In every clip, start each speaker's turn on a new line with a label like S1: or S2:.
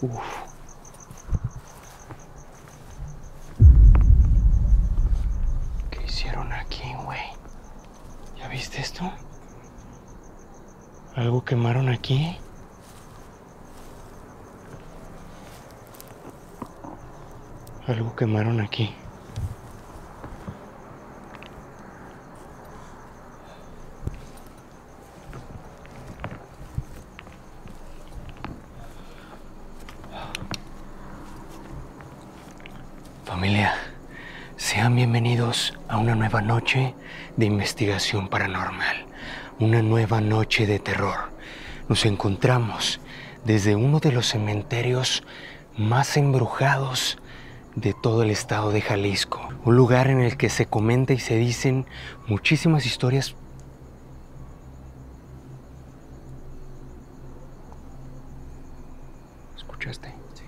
S1: Uf. ¿Qué hicieron aquí, güey? ¿Ya viste esto? ¿Algo quemaron aquí? Algo quemaron aquí. Familia, sean bienvenidos a una nueva noche de investigación paranormal, una nueva noche de terror. Nos encontramos desde uno de los cementerios más embrujados de todo el estado de Jalisco, un lugar en el que se comenta y se dicen muchísimas historias. ¿Escuchaste? Sí.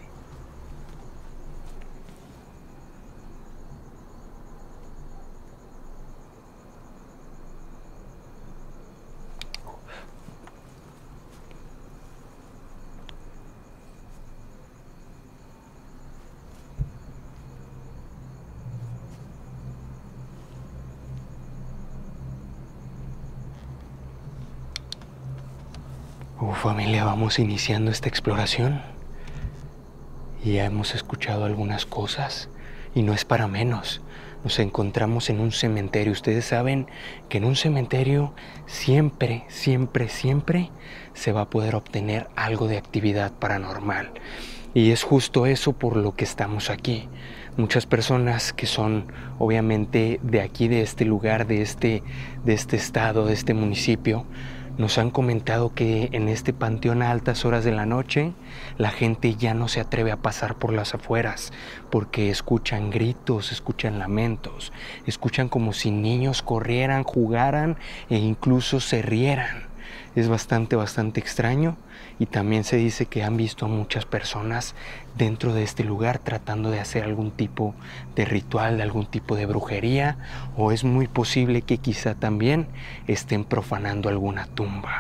S1: Familia, vamos iniciando esta exploración y ya hemos escuchado algunas cosas y no es para menos. Nos encontramos en un cementerio. Ustedes saben que en un cementerio siempre se va a poder obtener algo de actividad paranormal. Y es justo eso por lo que estamos aquí. Muchas personas que son obviamente de aquí, de este lugar, de este estado, de este municipio, nos han comentado que en este panteón a altas horas de la noche la gente ya no se atreve a pasar por las afueras porque escuchan gritos, escuchan lamentos, escuchan como si niños corrieran, jugaran e incluso se rieran. Es bastante extraño y también se dice que han visto a muchas personas dentro de este lugar tratando de hacer algún tipo de ritual, de algún tipo de brujería, o es muy posible que quizá también estén profanando alguna tumba.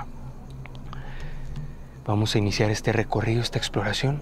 S1: Vamos a iniciar este recorrido, esta exploración.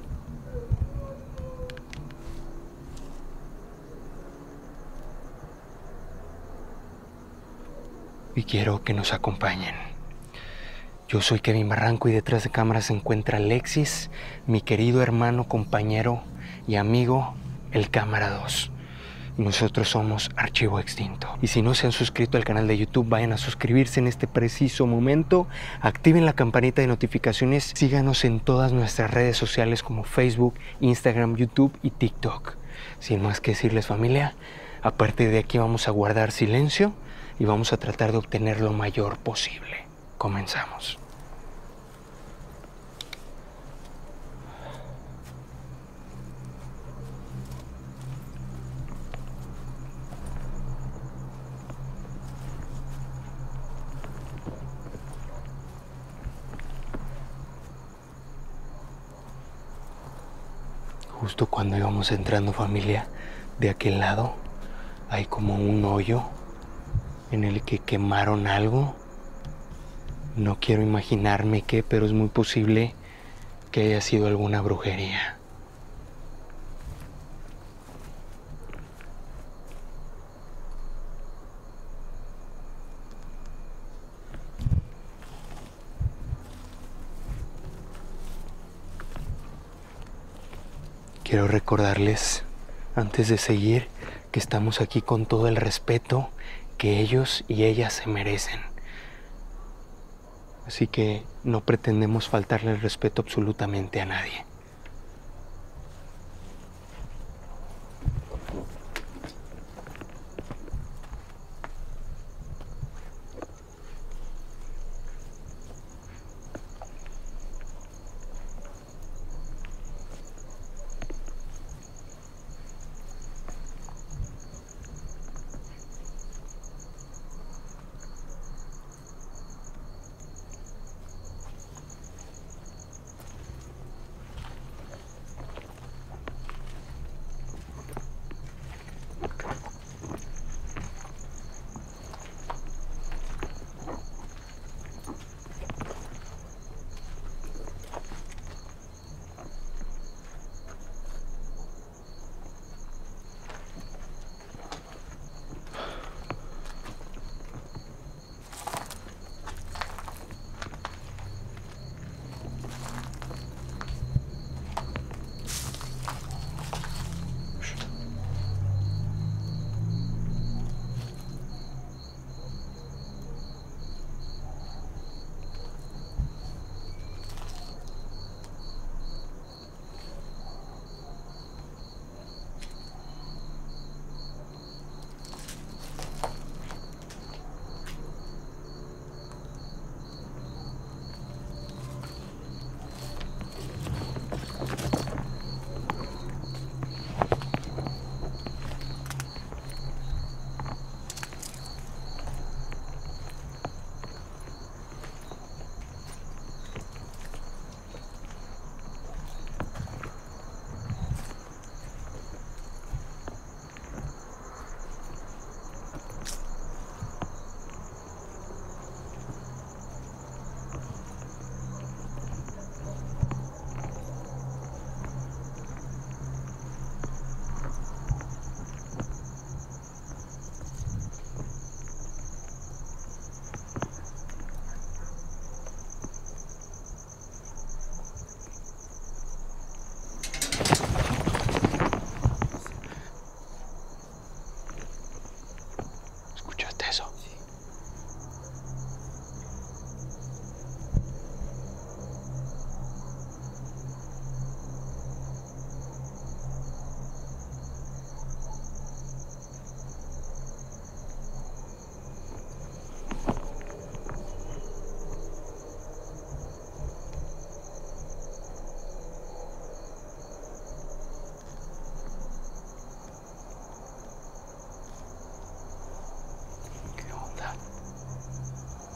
S1: Y quiero que nos acompañen. Yo soy Kevin Barranco y detrás de cámaras se encuentra Alexis, mi querido hermano, compañero y amigo, el Cámara 2. Nosotros somos Archivo Extinto. Y si no se han suscrito al canal de YouTube, vayan a suscribirse en este preciso momento. Activen la campanita de notificaciones. Síganos en todas nuestras redes sociales como Facebook, Instagram, YouTube y TikTok. Sin más que decirles, familia, a partir de aquí vamos a guardar silencio y vamos a tratar de obtener lo mayor posible. Comenzamos. Justo cuando íbamos entrando, familia, de aquel lado hay como un hoyo en el que quemaron algo. No quiero imaginarme qué, pero es muy posible que haya sido alguna brujería. Quiero recordarles, antes de seguir, que estamos aquí con todo el respeto que ellos y ellas se merecen. Así que no pretendemos faltarle el respeto absolutamente a nadie.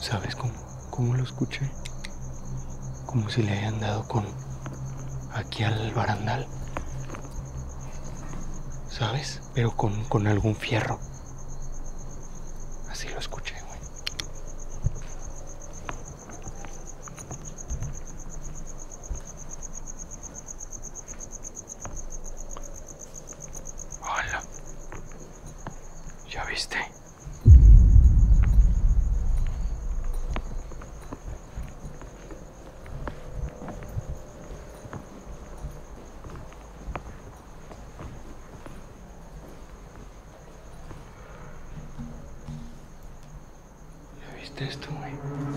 S1: ¿Sabes cómo lo escuché? Como si le hayan dado con aquí al barandal, ¿sabes? Pero con algún fierro. Así lo escuché, güey. Hola. ¿Ya viste? ¿Ya viste esto, güey?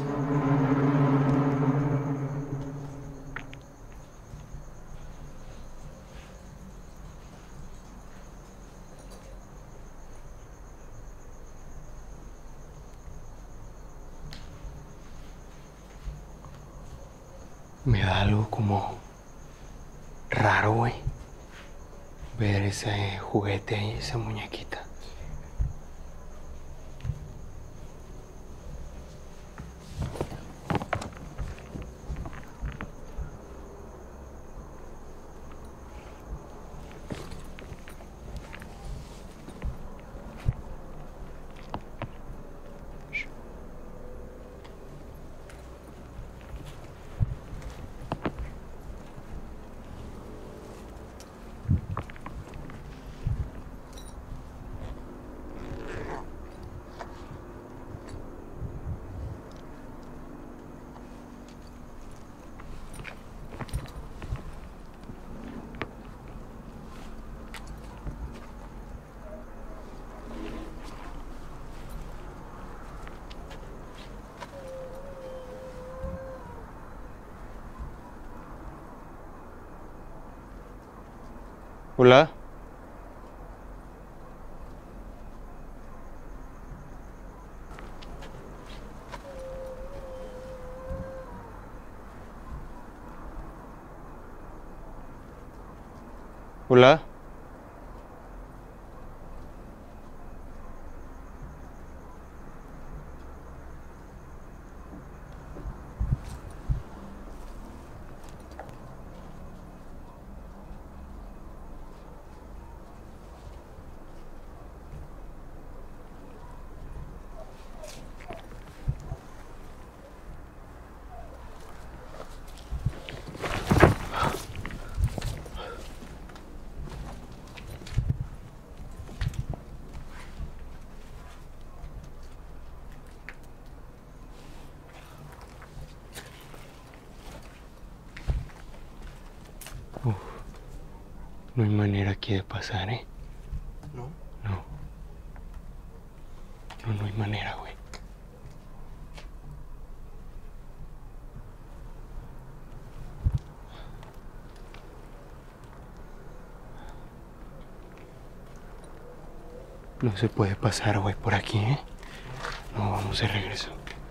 S1: Me da algo como raro, güey, ver ese juguete ahí, esa muñequita. Hola. Hola. Uf, no hay manera aquí de pasar, ¿eh?
S2: ¿No?
S1: No. No hay manera, güey. No se puede pasar, güey, por aquí, ¿eh? No, vamos de regreso.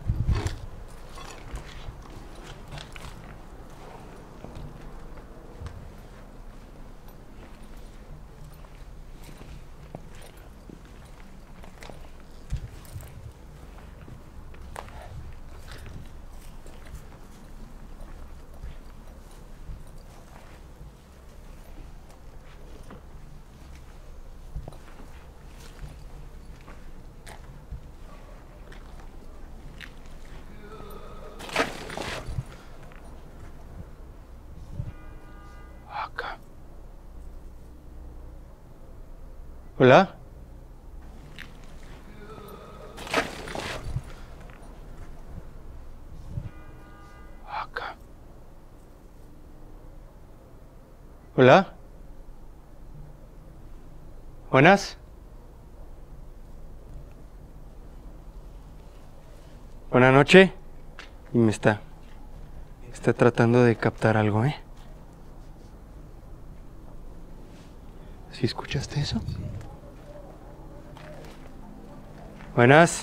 S1: Acá. ¿Hola? Acá. ¿Hola? ¿Buenas? Buenas noches. Y me está tratando de captar algo, ¿eh? ¿Sí escuchaste eso? Buenas.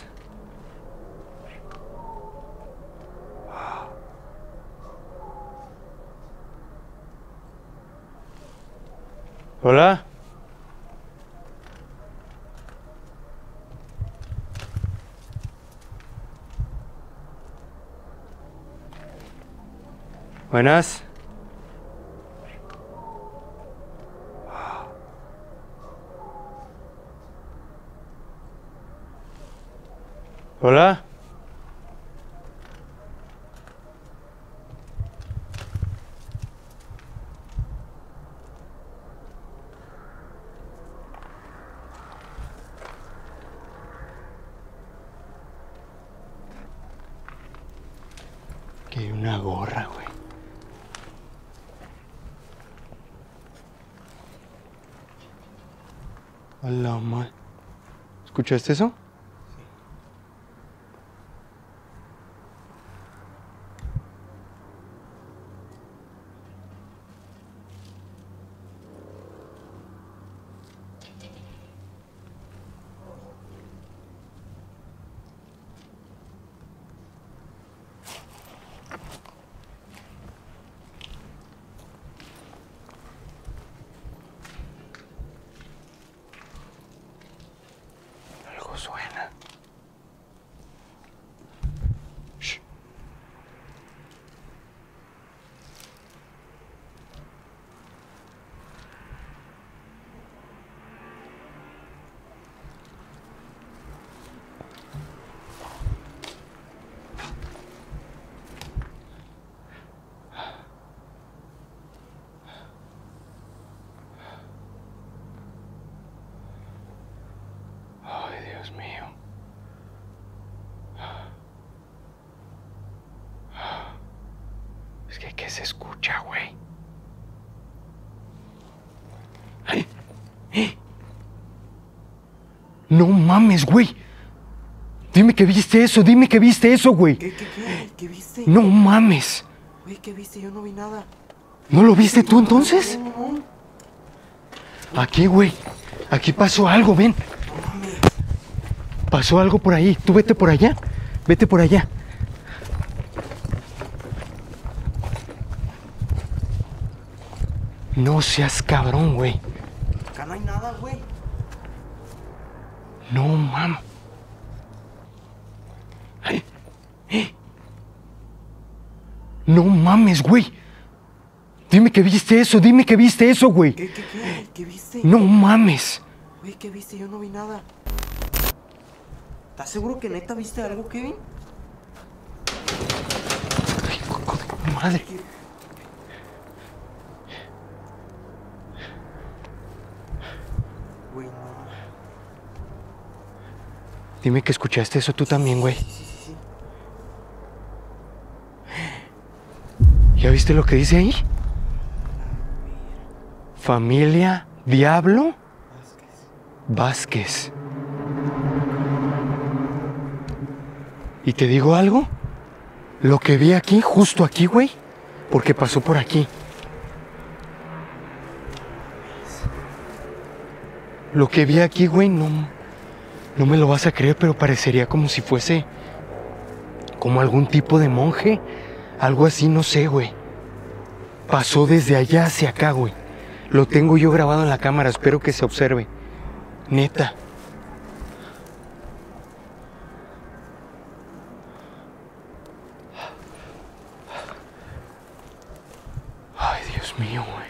S1: Hola. Buenas. Hola. Que hay una gorra, güey. A la madre. ¿Escuchaste eso? Algo suena. Shh. Ay, Dios mío. Es que, ¿qué se escucha, güey? No mames, güey. Dime que viste eso, güey.
S2: ¿Qué viste?
S1: No mames.
S2: Güey, ¿qué viste? Yo no vi nada.
S1: ¿No lo viste tú entonces?
S2: No.
S1: Aquí, güey. Aquí pasó algo, ven.
S2: No mames.
S1: Pasó algo por ahí. Tú vete por allá. Vete por allá. No seas cabrón, güey.
S2: Acá no hay nada, güey.
S1: No mames. No mames, güey. Dime que viste eso, güey.
S2: ¿Qué viste?
S1: No mames.
S2: Güey, ¿qué viste? Yo no vi nada. ¿Estás seguro que neta viste algo, Kevin?
S1: Ay, madre.
S2: Güey, no.
S1: Dime que escuchaste eso tú también, güey.
S2: Sí.
S1: ¿Ya viste lo que dice ahí? Familia Diablo Vázquez. ¿Y te digo algo? Lo que vi aquí, justo aquí, güey, porque pasó por aquí. Lo que vi aquí, güey, no me lo vas a creer, pero parecería como si fuese como algún tipo de monje, algo así, no sé, güey. Pasó desde allá hacia acá, güey. Lo tengo yo grabado en la cámara, espero que se observe. Neta. Ay, Dios mío, güey.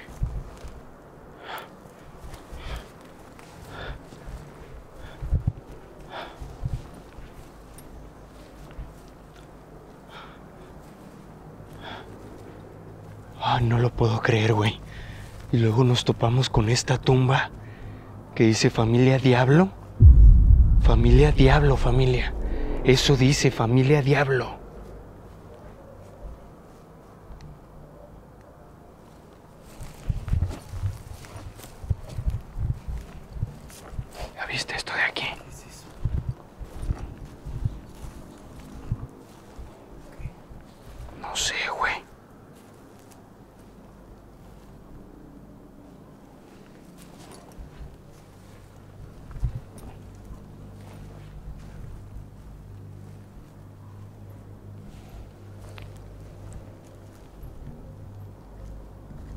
S1: Ah, no lo puedo creer, güey. Y luego nos topamos con esta tumba que dice familia Diablo. Familia Diablo, familia. Eso dice familia Diablo. ¿Ya viste esto de aquí?
S2: ¿Qué es eso?
S1: No sé, güey.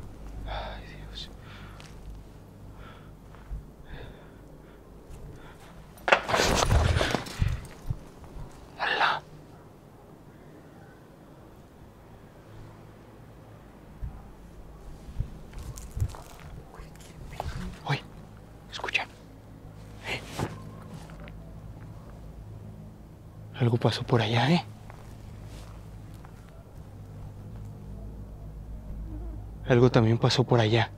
S1: Ay, Dios. Algo pasó por allá, ¿eh? Algo también pasó por allá.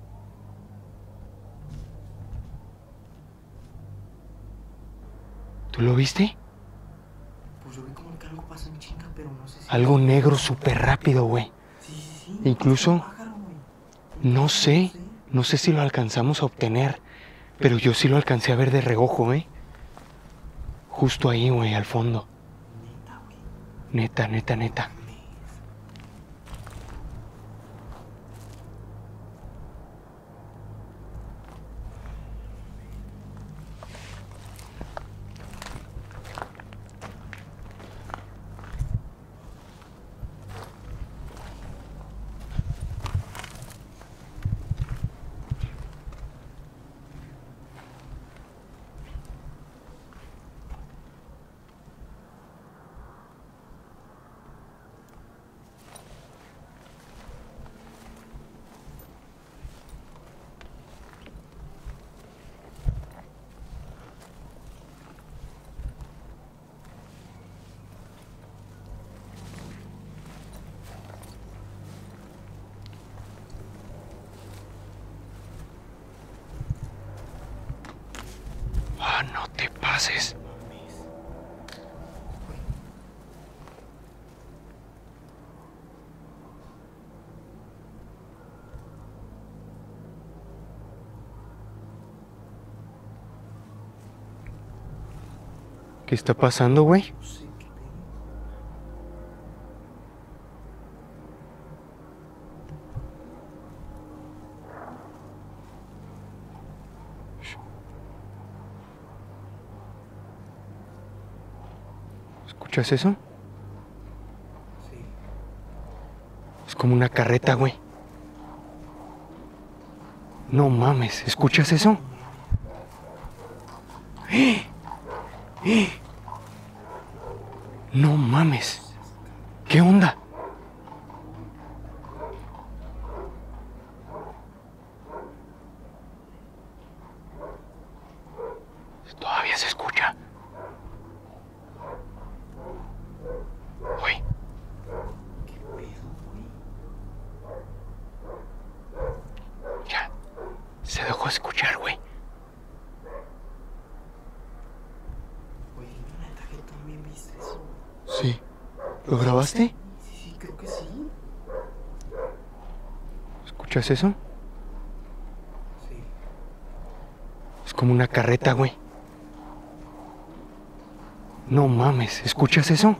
S1: ¿Tú lo viste?
S2: Pues yo vi como que algo pasa en chinga, pero no sé si...
S1: Algo negro súper rápido, güey.
S2: Sí.
S1: Incluso,
S2: Un pájaro, güey.
S1: no sé si lo alcanzamos a obtener, pero yo sí lo alcancé a ver de reojo, ¿eh? Justo ahí, güey, al fondo.
S2: Neta, güey.
S1: Neta, neta, neta. Ah, no te pases. ¿Qué está pasando, güey?
S2: No sé qué pedo.
S1: ¿Escuchas eso?
S2: Sí.
S1: Es como una carreta, güey. No mames, ¿escuchas eso? No mames. ¿Qué onda? Todavía se escucha. Güey,
S2: ¿Qué pedo, güey?
S1: ya. Se dejó escuchar, güey.
S2: Oye, neta que también viste eso.
S1: Sí. ¿Lo grabaste?
S2: Sí, creo que sí.
S1: ¿Escuchas eso?
S2: Sí.
S1: Es como una carreta, güey. No mames, ¿escuchas eso?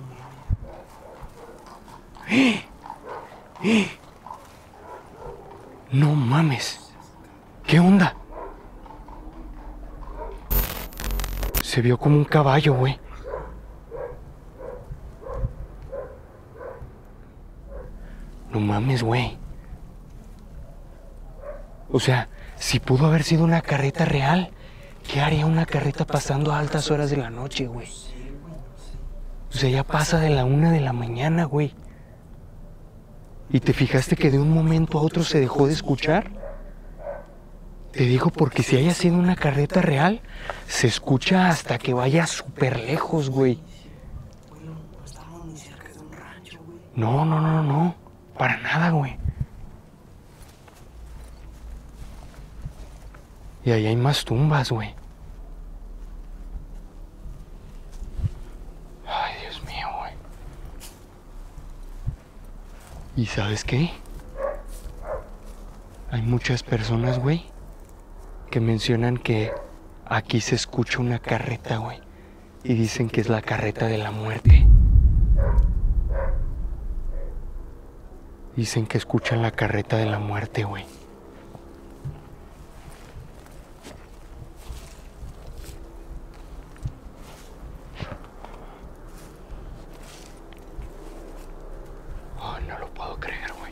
S1: No mames. ¿Qué onda? Se vio como un caballo, güey. No mames, güey. O sea, si pudo haber sido una carreta real, ¿qué haría una carreta pasando a altas horas de la noche, güey?
S2: Sí, güey, no sé.
S1: O sea, ya pasa de la 1 de la mañana, güey. ¿Y te fijaste que de un momento a otro se dejó de escuchar? Te digo porque si haya sido una carreta real, se escucha hasta que vaya súper lejos, güey.
S2: Güey, no estamos ni cerca de un rancho, güey.
S1: No. Para nada, güey. Y ahí hay más tumbas, güey. Ay, Dios mío, güey. ¿Y sabes qué? Hay muchas personas, güey, que mencionan que aquí se escucha una carreta, güey. Y dicen que es la carreta de la muerte. Dicen que escuchan la carreta de la muerte, güey. Ay, no lo puedo creer, güey.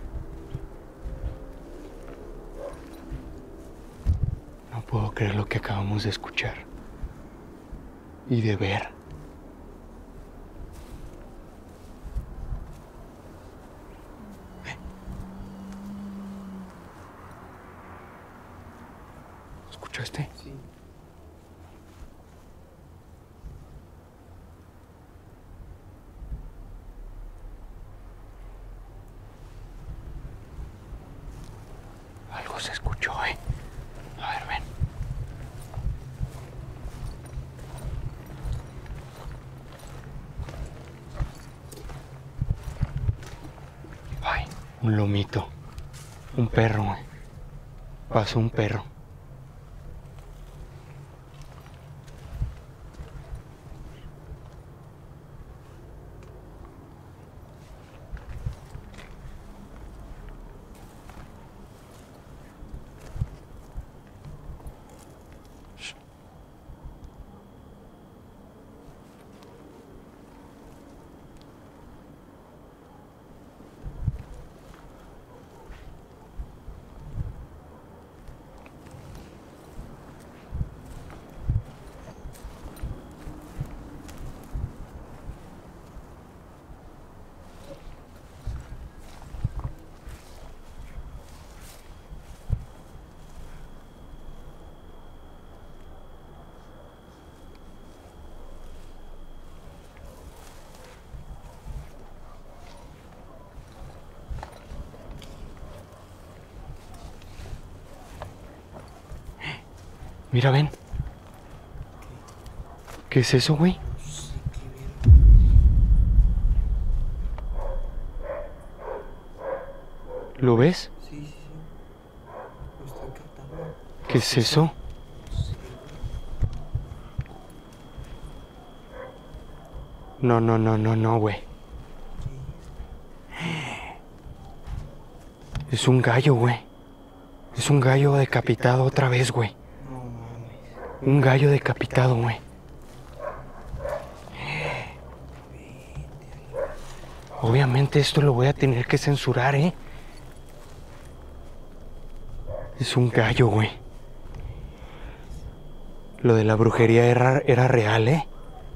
S1: No puedo creer lo que acabamos de escuchar. Y de ver. ¿Escuchaste?
S2: Sí.
S1: Un lomito. Un perro, güey. Pasó un perro. Mira, ven. ¿Qué es eso, güey?
S2: No sé qué ver.
S1: ¿Lo ves?
S2: Sí, sí, sí. Lo estoy captando.
S1: ¿Qué es eso?
S2: No sé, güey.
S1: No, no, no, no, no, güey. Es un gallo, güey. Es un gallo decapitado otra vez, güey.
S2: No mames.
S1: Un gallo decapitado, güey. Obviamente esto lo voy a tener que censurar, ¿eh? Es un gallo, güey. Lo de la brujería era real, ¿eh?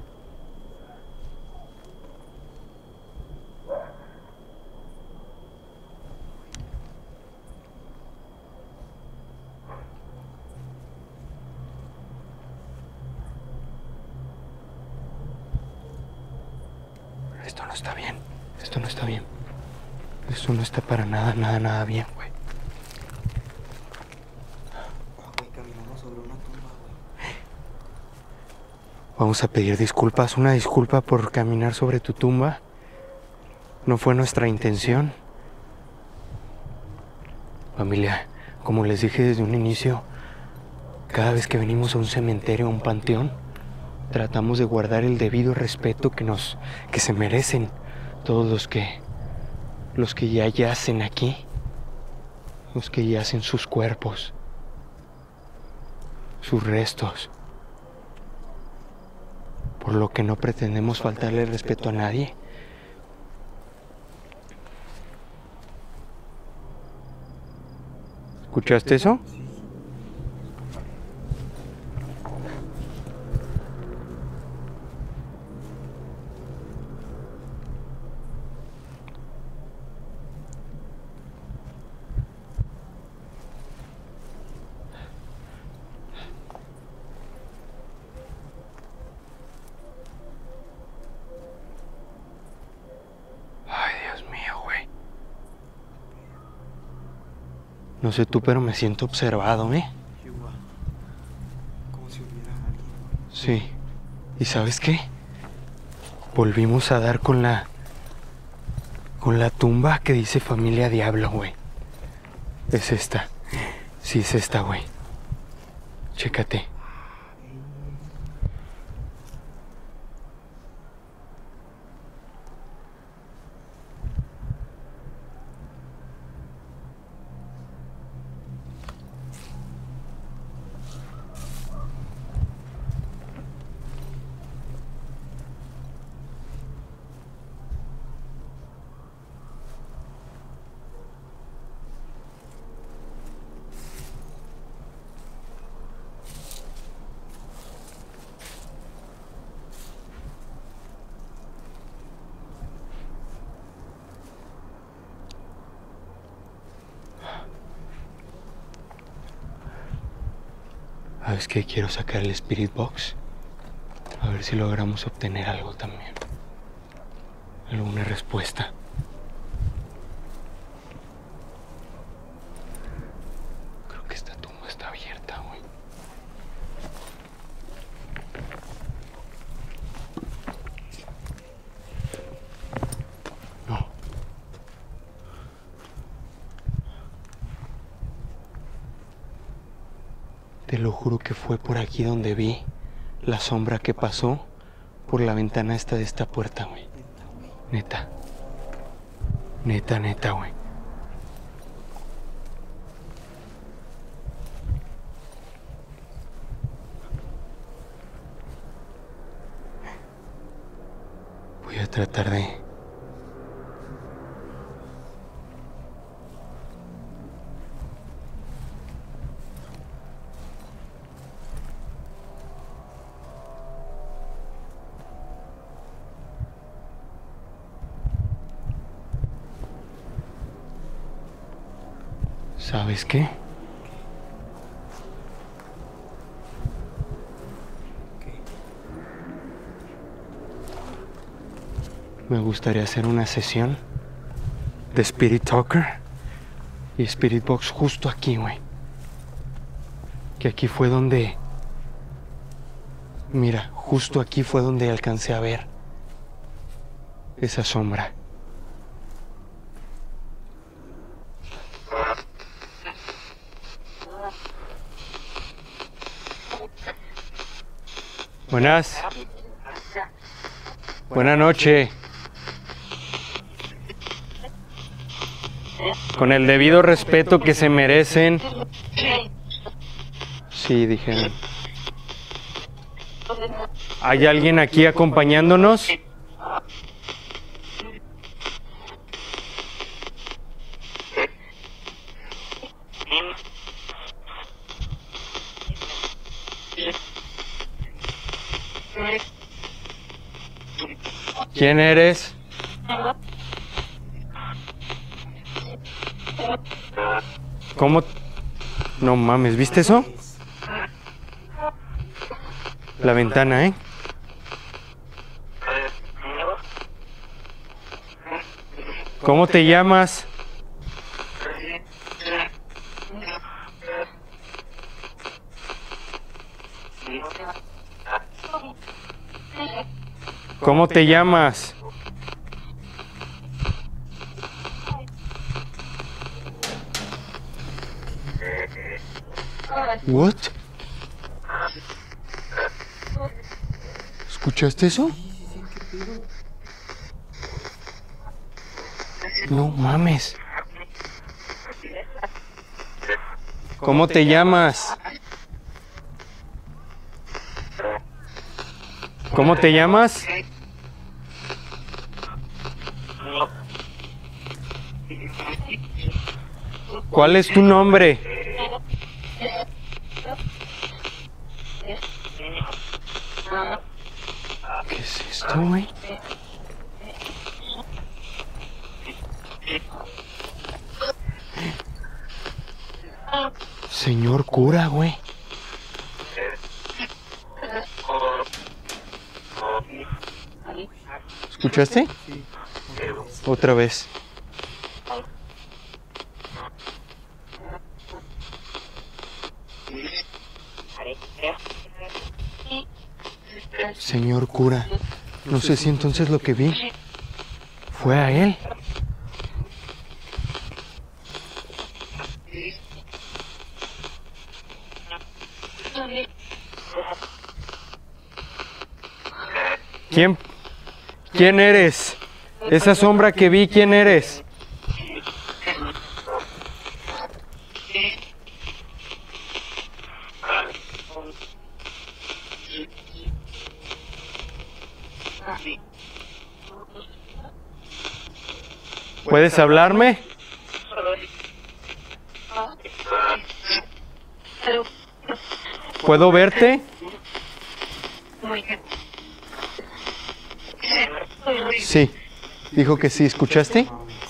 S1: Esto no está bien. Esto no está bien. Esto no está para nada, nada, nada bien, güey.
S2: Ah, güey, caminamos sobre una tumba, güey.
S1: Vamos a pedir disculpas, una disculpa por caminar sobre tu tumba. No fue nuestra intención. Familia, como les dije desde un inicio, cada vez que venimos a un cementerio, a un panteón, tratamos de guardar el debido respeto que se merecen todos los que ya yacen aquí, los que yacen sus cuerpos, sus restos. Por lo que no pretendemos faltarle el respeto a nadie. ¿Escuchaste eso?
S2: Sí.
S1: Ay, Dios mío, güey. No sé tú, pero me siento observado, ¿eh?
S2: Igual. Como si hubiera alguien.
S1: Sí. ¿Y sabes qué? Volvimos a dar con la tumba que dice familia Diablo, güey. Es esta. Sí, es esta, güey. Chécate. ¿Sabes qué? Quiero sacar el Spirit Box. A ver si logramos obtener algo también. Alguna respuesta. Creo que esta tumba está abierta, güey. No. lo juro que fue por aquí donde vi la sombra que pasó por la ventana esta de esta puerta, güey. Neta. Neta, neta, güey. Voy a tratar de... ¿Sabes qué? Me gustaría hacer una sesión de Spirit Talker y Spirit Box justo aquí, güey. Que aquí fue donde... Mira, justo aquí fue donde alcancé a ver esa sombra. Buenas. Buenas noches. Con el debido respeto que se merecen. Sí, dijeron. ¿Hay alguien aquí acompañándonos? ¿Quién eres? ¿Cómo? No mames, ¿viste eso? La ventana, ¿eh? ¿Cómo te llamas? ¿Cómo te llamas? What? ¿Escuchaste eso? No mames. ¿Cómo te llamas? ¿Cómo te llamas? ¿Cuál es tu nombre? ¿Qué es esto, güey? Señor cura, güey. ¿Escuchaste? Otra vez. Señor cura, no sé si entonces lo que vi fue a él. ¿Quién eres? Esa sombra que vi, ¿quién eres? ¿Puedes hablarme? ¿Puedo verte? Sí, dijo que sí. ¿Escuchaste?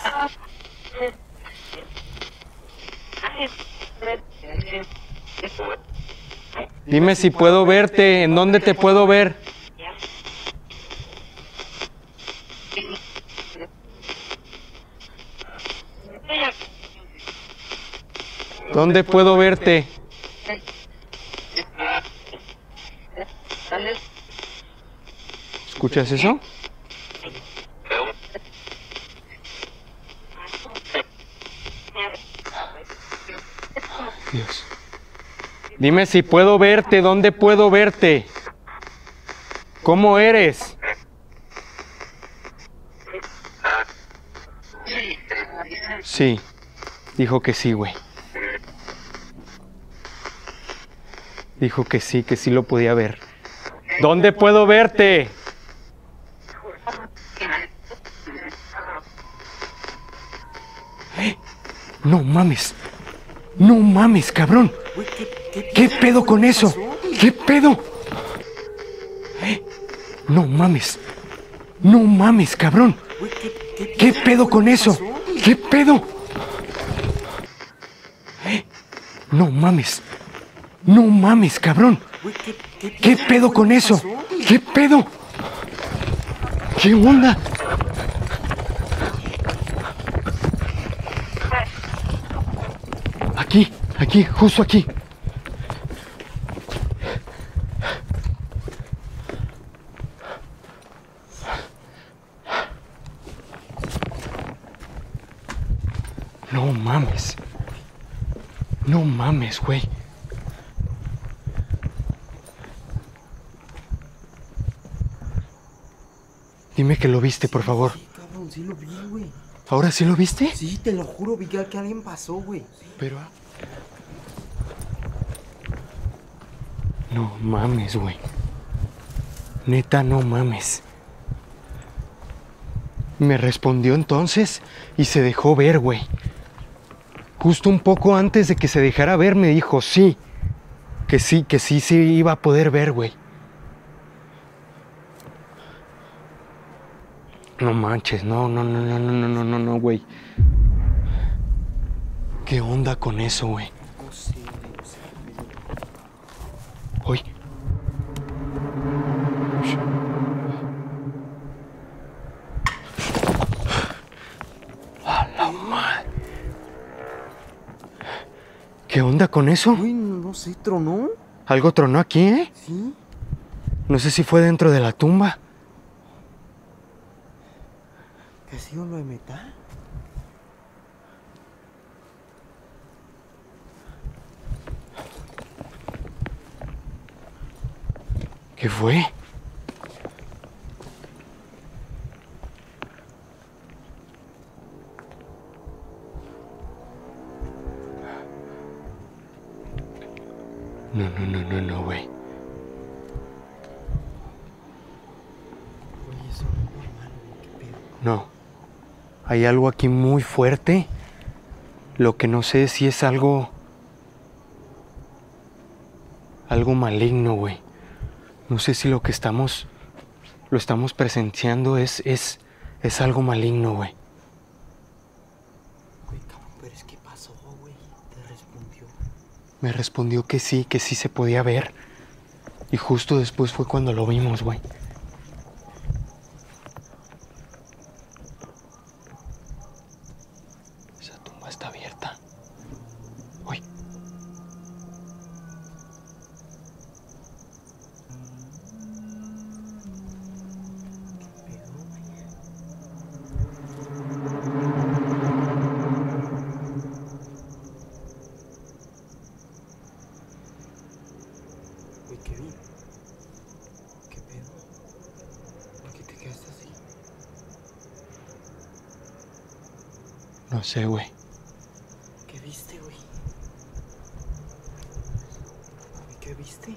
S1: Dime si puedo verte. ¿En dónde te puedo ver? ¿Dónde puedo verte? ¿Escuchas eso? Dios. Dime si puedo verte, ¿dónde puedo verte? ¿Cómo eres? Sí, dijo que sí, güey. Dijo que sí lo podía ver. ¿Dónde puedo verte? No mames. No mames, cabrón.
S2: Güey,
S1: ¿Qué pedo con
S2: ¿Qué
S1: eso?
S2: pasó, güey?
S1: ¿Qué pedo? No mames. No mames, cabrón.
S2: Güey,
S1: ¿Qué pedo con eso?
S2: pasó, güey?
S1: ¿Qué pedo? No mames. No mames, cabrón.
S2: Güey,
S1: ¿Qué pedo con eso?
S2: pasó, güey?
S1: ¿Qué pedo? ¿Qué onda? Aquí, justo aquí. No mames. No mames, güey. Dime que lo viste, por favor.
S2: Sí, cabrón, sí lo vi, güey.
S1: ¿Ahora sí lo viste?
S2: Sí, te lo juro, vi que alguien pasó, güey.
S1: Pero... No mames, güey. Neta, no mames. Me respondió entonces y se dejó ver, güey. Justo un poco antes de que se dejara ver me dijo sí. Que sí iba a poder ver, güey. No manches, no, güey. ¿Qué onda con eso, güey?
S2: No sé, güey, no sé.
S1: Uy. A la madre. ¿Qué onda con eso?
S2: Güey, no sé, tronó.
S1: Algo tronó aquí, ¿eh?
S2: Sí.
S1: No sé si fue dentro de la tumba.
S2: ¿Qué ha sido lo de metal?
S1: ¿Qué fue? No, güey.
S2: Güey, eso no es normal, güey, qué pedo.
S1: No. Hay algo aquí muy fuerte. Lo que no sé es si es algo maligno, güey. No sé si lo que estamos presenciando es algo maligno, güey.
S2: Güey, cabrón, pero es que pasó, güey. Te respondió.
S1: Me respondió que sí se podía ver. Y justo después fue cuando lo vimos, güey. Esa tumba está abierta. Uy.
S2: Pedo, güey. Güey, Kevin. ¿Qué pedo? ¿Por qué te quedaste así?
S1: No sé, güey.
S2: ¿Qué viste, güey? Güey, ¿qué viste?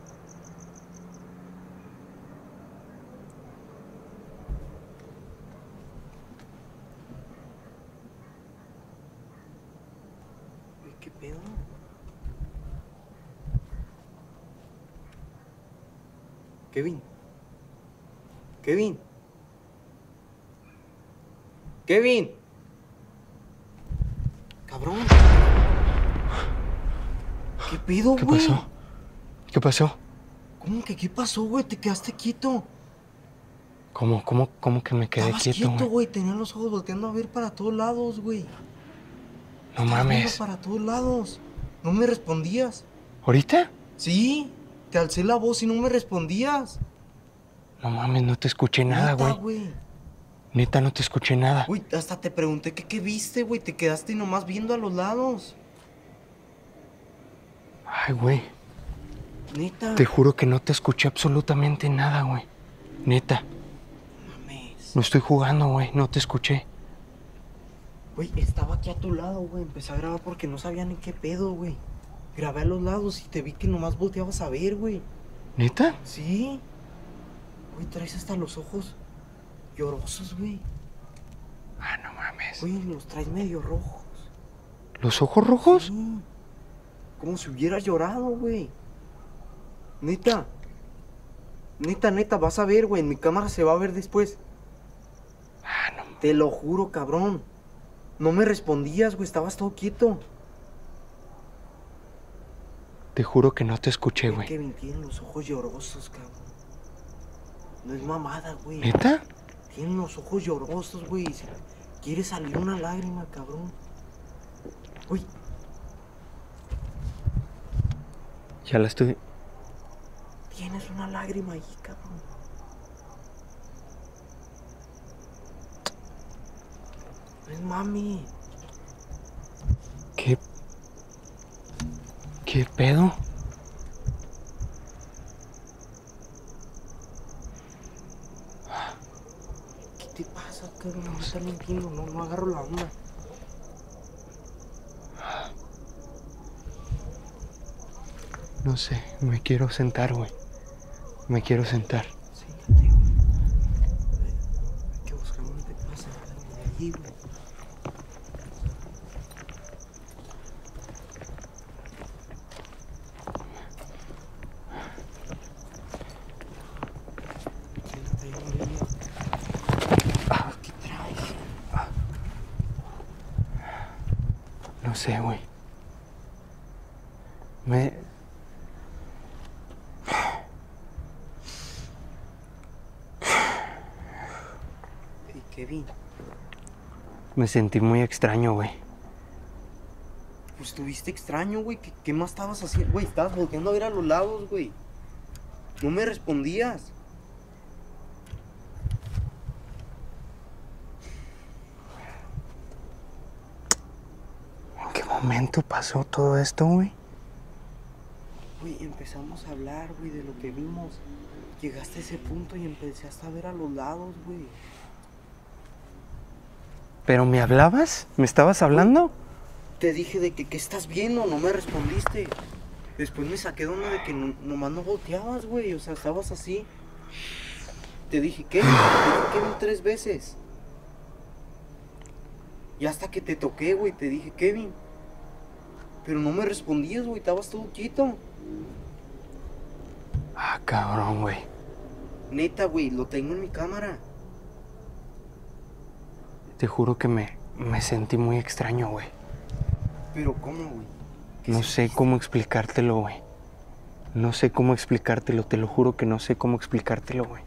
S2: Güey, ¿qué pedo? Kevin. Kevin. Kevin. Cabrón. ¿Qué pedo,
S1: ¿Qué
S2: güey?
S1: pasó? ¿Qué pasó?
S2: ¿Cómo que qué pasó, güey? Te quedaste quieto.
S1: ¿Cómo que me quedé
S2: Estabas
S1: quieto,
S2: quieto,
S1: güey?
S2: güey. Tenías los ojos volteando a ver para todos lados, güey.
S1: No
S2: Estabas viendo
S1: mames.
S2: para todos lados. No me respondías.
S1: ¿Ahorita?
S2: Sí. Te alcé la voz y no me respondías.
S1: No mames, no te escuché nada,
S2: Neta,
S1: güey. Neta, no te escuché nada.
S2: Güey, hasta te pregunté que qué viste, güey. Te quedaste nomás viendo a los lados.
S1: Ay, güey.
S2: Neta.
S1: Te juro que no te escuché absolutamente nada, güey. Neta.
S2: Mames.
S1: No estoy jugando, güey. No te escuché.
S2: Güey, estaba aquí a tu lado, güey. Empecé a grabar porque no sabía ni qué pedo, güey. Grabé a los lados y te vi que nomás volteabas a ver, güey.
S1: ¿Neta?
S2: Sí. Güey, traes hasta los ojos llorosos, güey.
S1: Ah, no mames.
S2: Güey, los traes medio rojos.
S1: ¿Los ojos rojos?
S2: Sí. Como si hubieras llorado, güey. Neta. Neta, vas a ver, güey. En mi cámara se va a ver después.
S1: Ah, no.
S2: Te lo juro, cabrón. No me respondías, güey. Estabas todo quieto.
S1: Te juro que no te escuché, güey.
S2: Kevin tiene los ojos llorosos, cabrón. No es mamada, güey.
S1: ¿Neta?
S2: Tiene los ojos llorosos, güey. Quiere salir una lágrima, cabrón. Uy.
S1: Ya la estoy...
S2: Tienes una lágrima ahí, cabrón. No es mami.
S1: ¿Qué? ¿Qué pedo?
S2: ¿Qué te pasa, cabrón? No está entiendo, no agarro la onda.
S1: No sé, me quiero sentar, güey. Me quiero sentar.
S2: Siéntate, güey. Hay que buscar dónde te pasa. De allí, güey. Siéntate ahí, güey. ¿Qué traes?
S1: No sé, güey.
S2: Hey, Kevin.
S1: Me sentí muy extraño, güey.
S2: Pues estuviste extraño, güey. ¿Qué más estabas haciendo? Güey, estabas volteando a ver a los lados, güey. No me respondías.
S1: ¿En qué momento pasó todo esto, güey?
S2: Güey, empezamos a hablar, güey, de lo que vimos. Llegaste a ese punto y empezaste a ver a los lados, güey.
S1: ¿Pero me hablabas? ¿Me estabas hablando?
S2: Te dije de que qué estás viendo, no me respondiste. Después me saqué de onda de que nomás no volteabas, güey. O sea, estabas así. Te dije, ¿qué? Te dije, Kevin, 3 veces. Y hasta que te toqué, güey, te dije, Kevin. Pero no me respondías, güey, estabas todo quieto.
S1: Ah, cabrón, güey.
S2: Neta, güey, lo tengo en mi cámara.
S1: Te juro que me sentí muy extraño, güey.
S2: Pero ¿cómo, güey?
S1: No sé cómo explicártelo, güey. No sé cómo explicártelo, te lo juro que no sé cómo explicártelo, güey.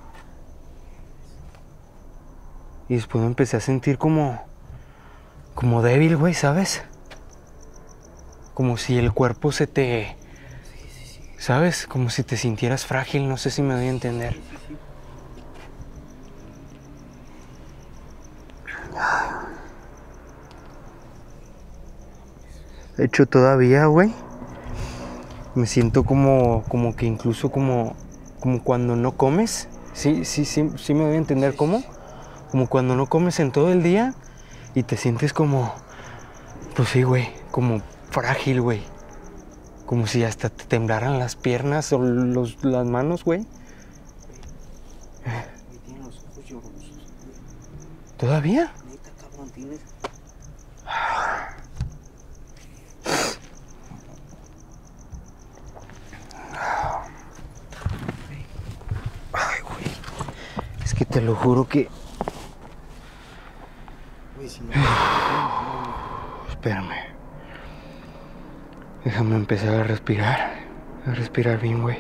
S1: Y después me empecé a sentir como débil, güey, ¿sabes? Como si el cuerpo se te...
S2: Sí.
S1: ¿Sabes? Como si te sintieras frágil, no sé si me doy a entender.
S2: Sí.
S1: De hecho, todavía, güey, me siento como que incluso como cuando no comes. Sí, me doy a entender cómo. Como cuando no comes en todo el día y te sientes como, pues sí, güey, como frágil, güey. Como si hasta te temblaran las piernas o las manos, güey.
S2: Me tienen los ojos llorosos.
S1: ¿Todavía?
S2: Neta, cabrón, tienes...
S1: Ay, güey. Es que te lo juro que...
S2: Güey, si no...
S1: Espérame. Déjame empezar a respirar. A respirar bien, güey.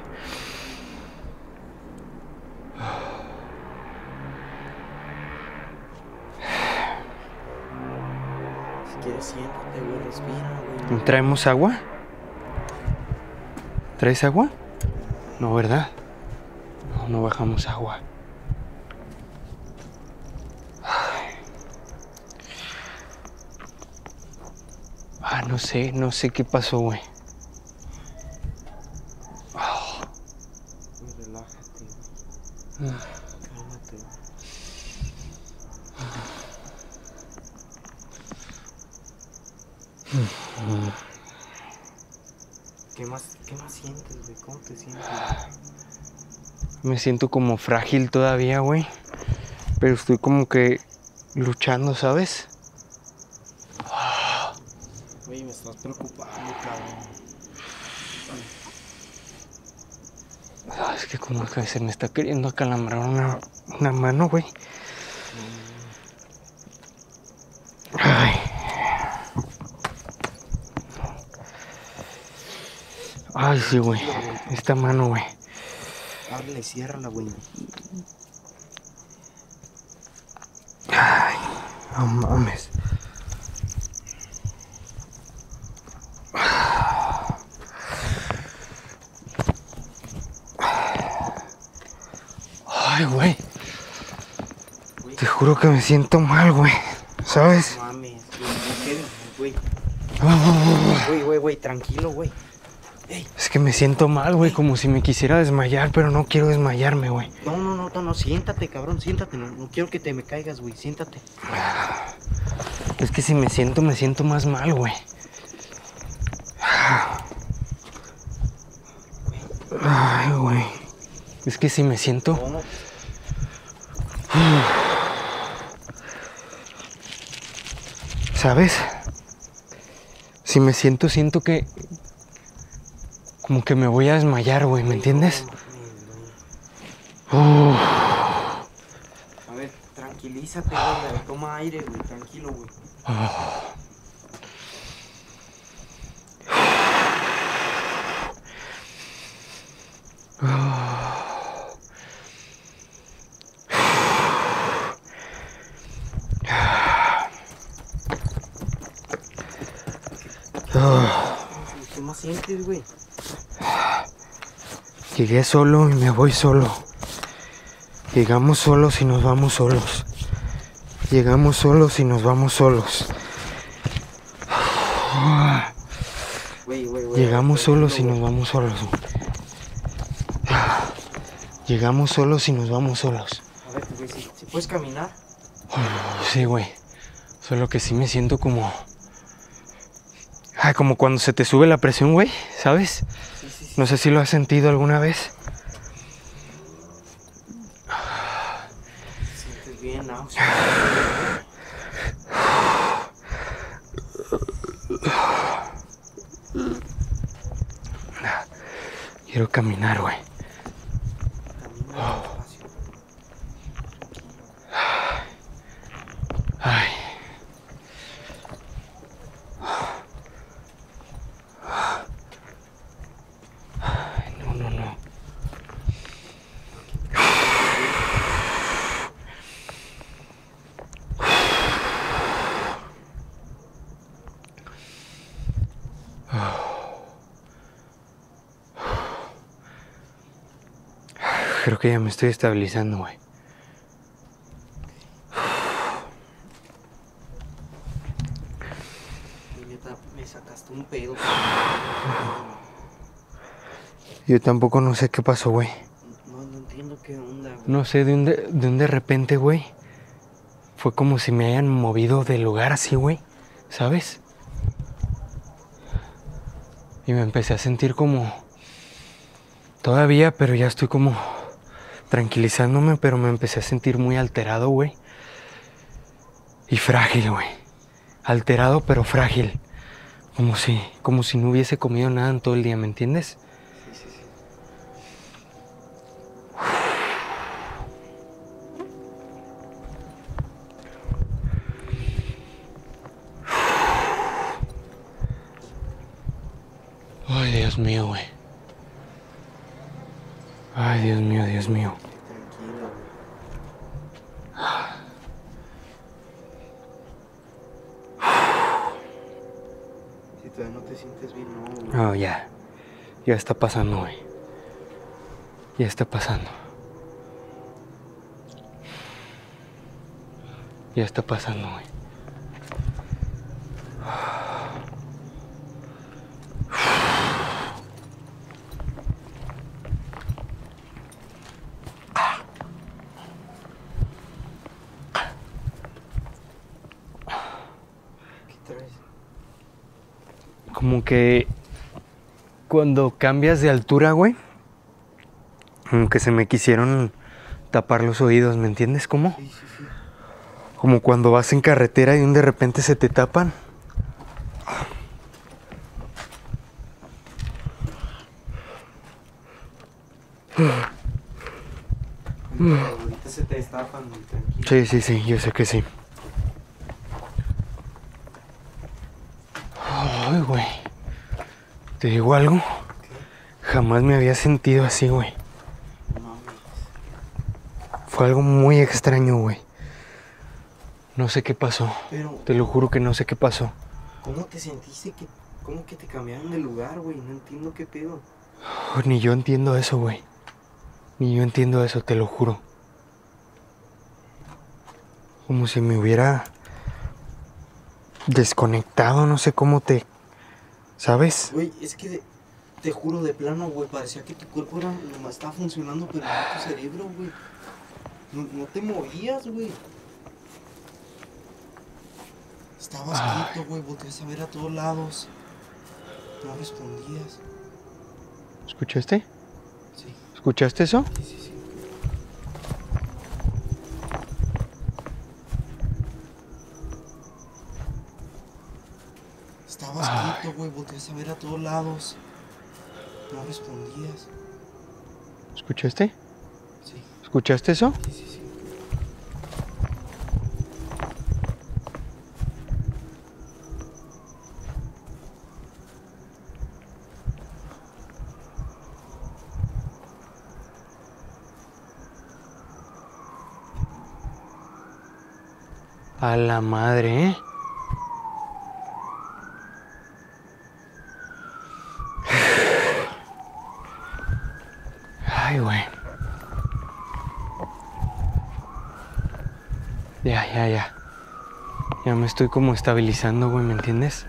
S2: Si quieres, siéntate, güey, respira, güey.
S1: ¿Traemos agua? ¿Traes agua? No, ¿verdad? No bajamos agua. No sé qué pasó, güey.
S2: Relájate, güey. Cálmate, güey. ¿Qué más sientes, güey? ¿Cómo te sientes?
S1: Me siento como frágil todavía, güey. Pero estoy como que luchando, ¿sabes?
S2: Güey, me estás preocupando, cabrón.
S1: Es que como que se me está queriendo acalambrar una mano, güey. Ay. Ay, sí, güey. Esta mano, güey.
S2: Ábrele, ciérrala, güey.
S1: Ay, no mames. Ay, güey. Te juro que me siento mal, güey. ¿Sabes?
S2: No mames, güey.
S1: Oh,
S2: Güey, tranquilo, güey.
S1: es que me siento mal, güey. Como si me quisiera desmayar, pero no quiero desmayarme, güey.
S2: No, siéntate, cabrón, siéntate. No quiero que te me caigas, güey, siéntate.
S1: Es que si me siento más mal, güey. Ay, güey. Es que si me siento...
S2: No.
S1: ¿Sabes? Si me siento que... Como que me voy a desmayar, güey, ¿me entiendes?
S2: A ver, tranquilízate, güey. Toma aire, güey, tranquilo, güey. ¿Qué más sientes, güey?
S1: Llegué solo y me voy solo. Llegamos solos y nos vamos solos. Llegamos solos y nos vamos solos.
S2: Güey.
S1: Llegamos solos y nos vamos solos. Llegamos solos y nos vamos solos.
S2: A ver, güey, si puedes caminar.
S1: Sí, güey. Solo que sí me siento como... Ay, como cuando se te sube la presión, güey, ¿sabes?
S2: Sí.
S1: No sé si lo has sentido alguna vez.
S2: Sientes bien, náusea.
S1: Quiero caminar, güey.
S2: Camina despacio.
S1: Ay. No. Creo que ya me estoy estabilizando, güey.
S2: Neta, me sacaste un pedo.
S1: Yo tampoco no sé qué pasó, güey.
S2: No entiendo qué onda, güey.
S1: No sé, de un de repente, güey. Fue como si me hayan movido del lugar así, güey. ¿Sabes? Y me empecé a sentir como... Todavía, pero ya estoy como... tranquilizándome, pero me empecé a sentir muy alterado, güey. Y frágil, güey. Alterado, pero frágil. Como si no hubiese comido nada en todo el día, ¿me entiendes?
S2: Sí.
S1: Ay, Dios mío, güey. Ay, Dios mío.
S2: Tranquilo, güey. Si todavía no te sientes bien, no, güey.
S1: Oh, ya. Ya está pasando, güey. Ya está pasando. Ya está pasando, güey. Como que cuando cambias de altura, güey, como que se me quisieron tapar los oídos, ¿me entiendes cómo?
S2: Sí, sí, sí.
S1: Como cuando vas en carretera y de repente se te tapan.
S2: Ahorita se te destapan, güey, tranquilo.
S1: Sí, sí, sí, yo sé que sí. Ay, güey. ¿Te digo algo? Jamás me había sentido así, güey.
S2: No mames.
S1: Fue algo muy extraño, güey. No sé qué pasó.
S2: Pero,
S1: Te lo juro que no sé qué pasó.
S2: ¿cómo te sentiste que, cómo que te cambiaron de lugar, güey? No entiendo qué pedo.
S1: Ni yo entiendo eso, güey. Ni yo entiendo eso, te lo juro. Como si me hubiera desconectado, no sé cómo te... ¿Sabes?
S2: Güey, es que te juro de plano, güey, parecía que tu cuerpo nomás estaba funcionando, pero no tu cerebro, güey. No te movías, güey. Estabas quieto, güey, volteas a ver a todos lados. No respondías.
S1: ¿Escuchaste?
S2: Sí,
S1: ¿Escuchaste eso?
S2: sí, sí, sí. Estabas quieto, güey, volteas a ver a todos lados. No respondías.
S1: ¿Escuchaste?
S2: Sí,
S1: ¿Escuchaste eso?
S2: sí, sí, sí.
S1: A la madre, ¿eh? Ay, güey. Ya. Ya me estoy como estabilizando, güey, ¿me entiendes?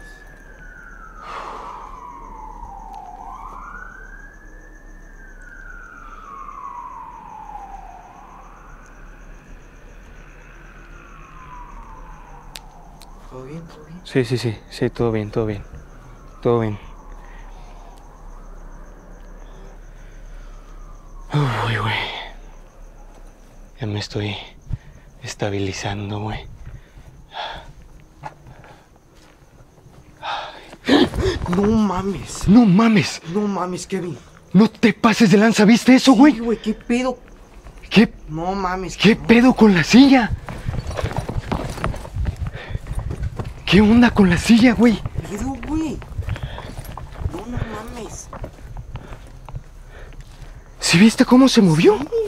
S2: ¿Todo bien? ¿Todo bien?
S1: Sí, todo bien, todo bien. Todo bien. Uy, güey. Ya me estoy estabilizando, güey.
S2: No mames.
S1: No mames,
S2: No mames, Kevin.
S1: no te pases de lanza, ¿viste eso,
S2: Sí,
S1: güey?
S2: güey, ¿qué pedo?
S1: ¿Qué,
S2: No mames.
S1: qué
S2: cabrón.
S1: pedo con la silla? ¿Qué onda con la silla, güey?
S2: Pedo, güey. No mames.
S1: ¿Sí viste cómo se movió?
S2: Sí.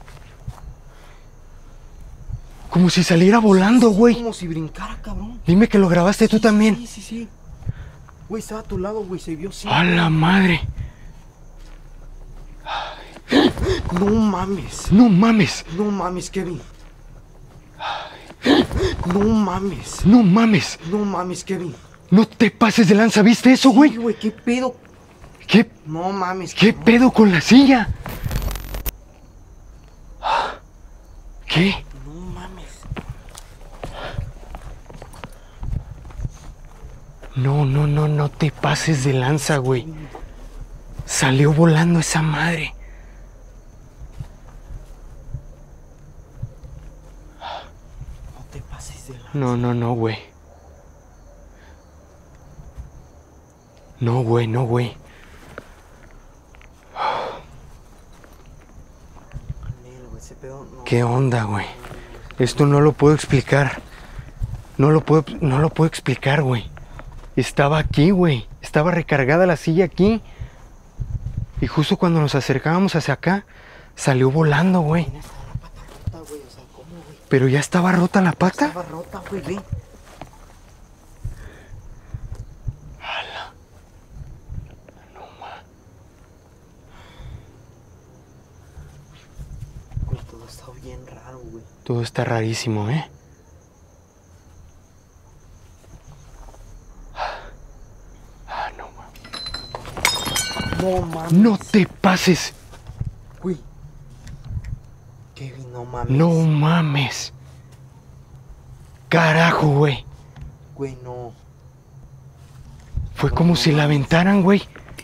S1: Como si saliera volando, güey.
S2: Como si brincara, cabrón.
S1: Dime que lo grabaste tú también.
S2: Sí, sí, sí. Güey, estaba a tu lado, güey, se vio así.
S1: A la madre.
S2: No mames.
S1: No mames,
S2: No mames, Kevin. No mames.
S1: no mames.
S2: No mames, Kevin.
S1: No te pases de lanza, ¿viste eso,
S2: Sí,
S1: güey?
S2: güey, ¿qué pedo?
S1: ¿Qué,
S2: No mames.
S1: qué
S2: cabrón.
S1: pedo con la silla? ¿Qué?
S2: No mames.
S1: No te pases de lanza, güey. Salió volando esa madre.
S2: No te pases de la...
S1: No, güey. No, güey.
S2: Nel, güey, ese pedo no.
S1: ¿Qué onda, güey? Esto no lo puedo explicar. No lo puedo explicar, güey. Estaba aquí, güey. Estaba recargada la silla aquí. Y justo cuando nos acercábamos hacia acá, salió volando, güey.
S2: Tiene hasta la pata rota, güey. O sea, ¿cómo, güey?
S1: Pero ya estaba rota la pata.
S2: Estaba rota, güey, ve. Güey, todo está bien raro, güey.
S1: Todo está rarísimo, ¿eh? No, mames.
S2: No mames.
S1: No te pases.
S2: Güey. Kevin, no mames.
S1: No mames. Carajo, güey.
S2: Güey, no.
S1: Fue como si la aventaran, güey.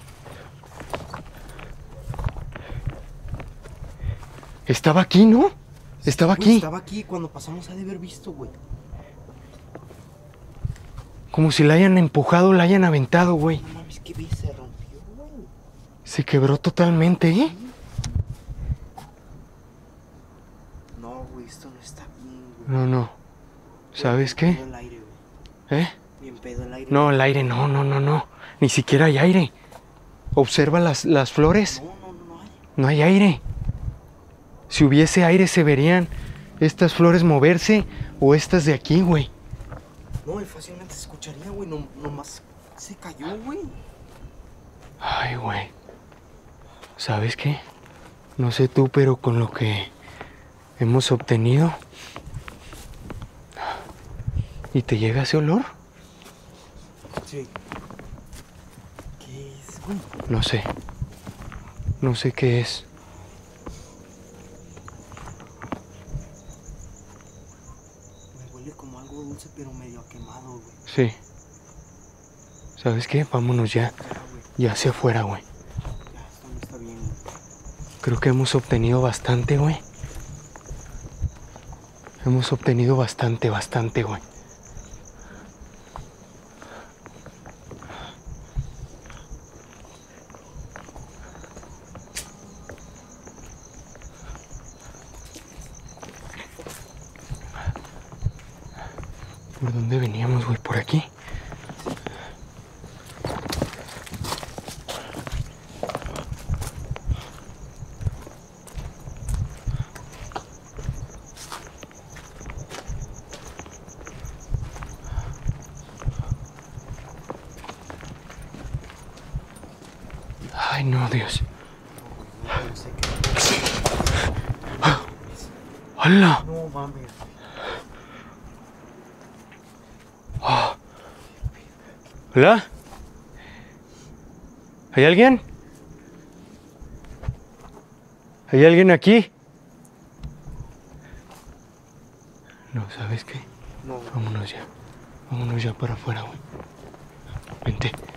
S1: Estaba aquí, ¿no? Estaba
S2: Güey,
S1: aquí.
S2: estaba aquí cuando pasamos a de haber visto, güey.
S1: Como si la hayan empujado, la hayan aventado, güey.
S2: No mames, qué bien se rompió, güey.
S1: Se quebró totalmente, ¿eh?
S2: No, güey, esto no está bien, güey.
S1: No, no. ¿Sabes
S2: Bien
S1: qué?
S2: pedo el aire, güey.
S1: ¿Eh?
S2: Bien pedo el aire.
S1: No, el aire, no, no, no, no. Ni siquiera hay aire. Observa las flores.
S2: No hay.
S1: No hay aire. Si hubiese aire se verían estas flores moverse o estas de aquí, güey.
S2: No, y fácilmente se escucharía, güey. Nomás se cayó, güey.
S1: Ay, güey. ¿Sabes qué? No sé tú, pero con lo que hemos obtenido... ¿Y te llega ese olor?
S2: Sí. ¿Qué es, güey?
S1: No sé. No sé qué es.
S2: Me huele como algo dulce, pero medio quemado, güey.
S1: Sí. ¿Sabes qué? Vámonos ya.
S2: Ya, güey.
S1: Ya hacia afuera, güey.
S2: Ya, esto no está bien, güey.
S1: Creo que hemos obtenido bastante, güey. Hemos obtenido bastante, güey. ¿Por dónde veníamos, güey? ¿Por aquí? Ay, no, Dios.
S2: No sé qué.
S1: ¡Hala!
S2: No mames.
S1: ¿Hola? ¿Hay alguien? ¿Hay alguien aquí? No, ¿sabes qué?
S2: No.
S1: Vámonos ya. Vámonos ya para afuera, güey. Vente.